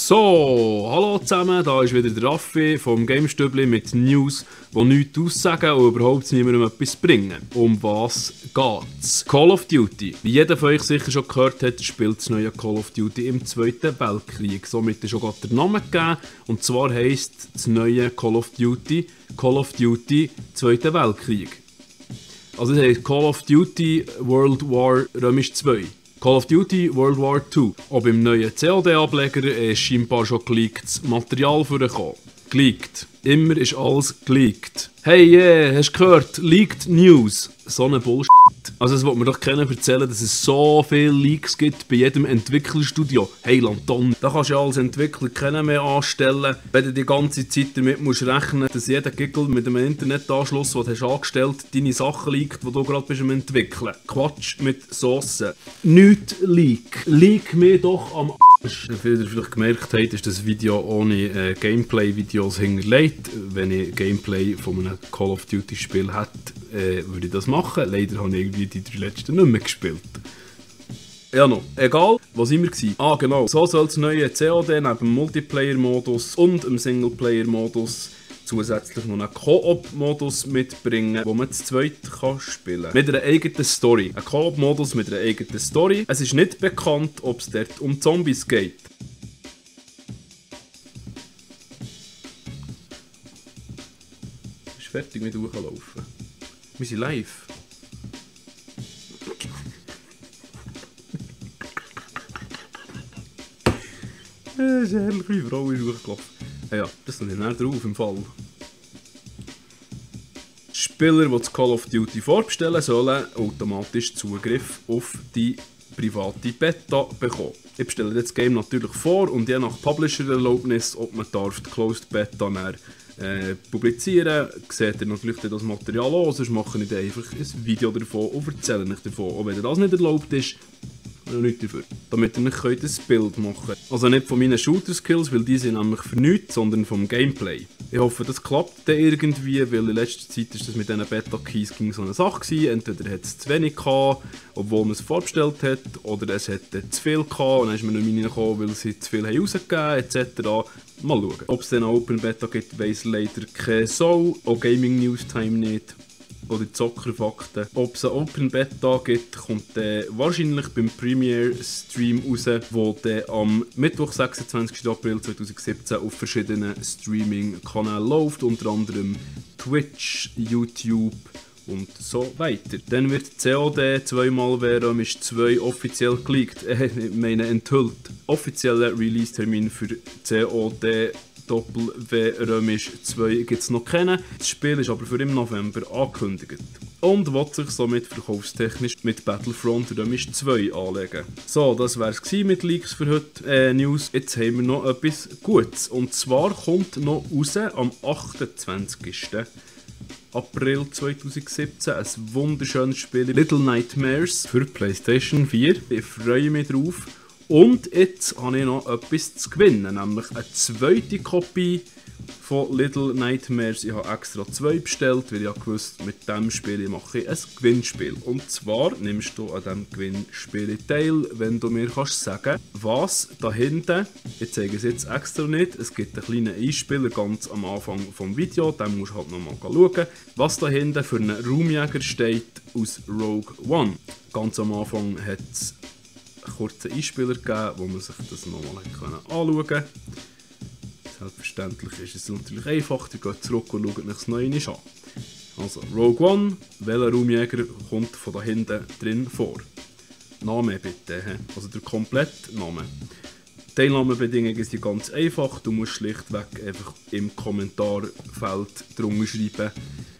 So, hallo zusammen, da ist wieder der Raffi vom Gamestübli mit News, die nichts aussagen und überhaupt niemandem etwas bringen. Um was geht's? Call of Duty. Wie jeder von euch sicher schon gehört hat, spielt das neue Call of Duty im Zweiten Weltkrieg. Somit ist schon gerade der Name gegeben. Und zwar heisst das neue Call of Duty Zweiter Weltkrieg. Also das heisst Call of Duty World War II. Call of Duty World War II. Auch beim neuen COD-Ableger ist scheinbar schon geleaktes Material vorgekommen. Geleakt. Immer ist alles geleakt. Hey, hast du gehört? Leaked News. So eine Bullshit. Also es wollte mir doch keiner erzählen, dass es so viele Leaks gibt bei jedem Entwicklerstudio. Hey Lanton, da kannst du ja als Entwickler keinen mehr anstellen, wenn du die ganze Zeit damit musst rechnen, dass jeder Giggle mit einem Internetanschluss, den du hast angestellt hast, deine Sachen leakt, die du gerade bist am entwickeln. Quatsch mit Soße. Nicht Leak. Leak mir doch am Arsch. Wie ihr vielleicht gemerkt habt, ist das Video ohne Gameplay-Videos hinterlegt. Wenn ich Gameplay von einem Call of Duty Spiel hätte, würde ich das machen. Leider habe ich irgendwie die 3 letzten nicht mehr gespielt. Ja noch, egal, wo sind wir gewesen? Ah genau, so soll das neue COD neben dem Multiplayer-Modus und dem Singleplayer-Modus zusätzlich noch einen Koop-Modus mitbringen, wo man zu zweit spielen kann. Mit einer eigenen Story. Ein Koop-Modus mit einer eigenen Story. Es ist nicht bekannt, ob es dort um Zombies geht. Ist fertig mit hochlaufen. Wir sind live. Das ist eine herrliche Frau ist hochgelaufen. Ja, das ist nicht drauf im Fall. Spieler, die das Call of Duty vorbestellen, sollen automatisch Zugriff auf die private Beta bekommen. Ich bestelle das Game natürlich vor und je nach Publisher-Erlaubnis, ob man darf die Closed Beta publizieren, seht ihr natürlich das Material an, sonst mache ich einfach ein Video davon und erzähle euch davon. Auch wenn das nicht erlaubt ist, nichts dafür. Damit ihr nicht ein Bild machen könnt. Also nicht von meinen Shooter-Skills, weil die sind nämlich für nichts, sondern vom Gameplay. Ich hoffe, das klappt dann irgendwie, weil in letzter Zeit ist das mit diesen Beta-Keys so eine Sache gewesen. Entweder hat es zu wenig gehabt, obwohl man es vorbestellt hat, oder es hat zu viel gehabt und dann ist man nicht mehr reingekommen, weil sie zu viel haben rausgegeben haben, etc. Mal schauen. Ob es dann eine Open Beta gibt, weiss leider keine Sau. Auch Gaming News Time nicht. Oder Zockerfakten. Ob es eine Open Beta gibt, kommt dann wahrscheinlich beim Premiere Stream raus, wo dann am Mittwoch, 26. April 2017 auf verschiedenen Streaming-Kanälen läuft, unter anderem Twitch, YouTube und so weiter. Dann wird COD 2 ist 2 offiziell geleakt, ich meine enthüllt. Offizieller Release-Termin für COD W Römisch 2 gibt es noch keinen. Das Spiel ist aber für im November angekündigt. Und will sich somit verkaufstechnisch mit Battlefront Römisch 2 anlegen. So, das wär's mit Leaks für heute. News. Jetzt haben wir noch etwas Gutes. Und zwar kommt noch raus am 28. April 2017 ein wunderschönes Spiel, Little Nightmares für PlayStation 4. Ich freue mich drauf. Und jetzt habe ich noch etwas zu gewinnen, nämlich eine zweite Kopie von Little Nightmares. Ich habe extra 2 bestellt, weil ich gewusst, mit diesem Spiel mache ich ein Gewinnspiel. Und zwar nimmst du an diesem Gewinnspiel teil, wenn du mir kannst sagen, was da hinten, ich zeige es jetzt extra nicht, es gibt einen kleinen Einspieler ganz am Anfang des Videos, den musst du halt nochmal schauen, was da hinten für einen Raumjäger steht aus Rogue One. Ganz am Anfang hat es kurzen Einspieler gegeben, wo man sich das nochmal anschauen konnte. Selbstverständlich ist es natürlich einfach, ihr geht zurück und schaut euch das Neue an. Also Rogue One, welcher Raumjäger kommt von da hinten drin vor? Name bitte, also der komplette Name. Teilnahmebedingungen sind ganz einfach, du musst schlichtweg einfach im Kommentarfeld drunter schreiben,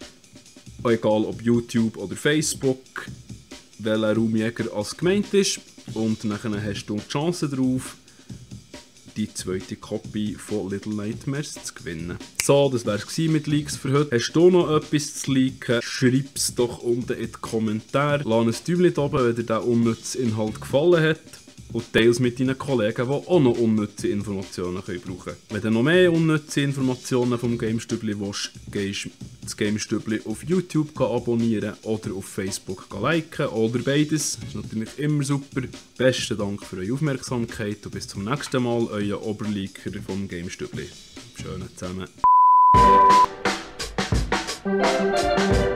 egal ob YouTube oder Facebook, welcher Raumjäger als gemeint ist. Und dann hast du die Chance darauf, die zweite Kopie von Little Nightmares zu gewinnen. So, das wär's mit Leaks für heute. Hast du noch etwas zu leaken? Schreib es doch unten in die Kommentare. Lass ein Däumchen da oben, wenn dir der unnütze Inhalt gefallen hat. und teile es mit deinen Kollegen, die auch noch unnütze Informationen brauchen können. Wenn du noch mehr unnütze Informationen vom GameStübli willst, gehst du das GameStübli auf YouTube abonnieren oder auf Facebook liken oder beides. Das ist natürlich immer super. Besten Dank für eure Aufmerksamkeit und bis zum nächsten Mal, euer Oberliker vom GameStübli. Schönen zusammen.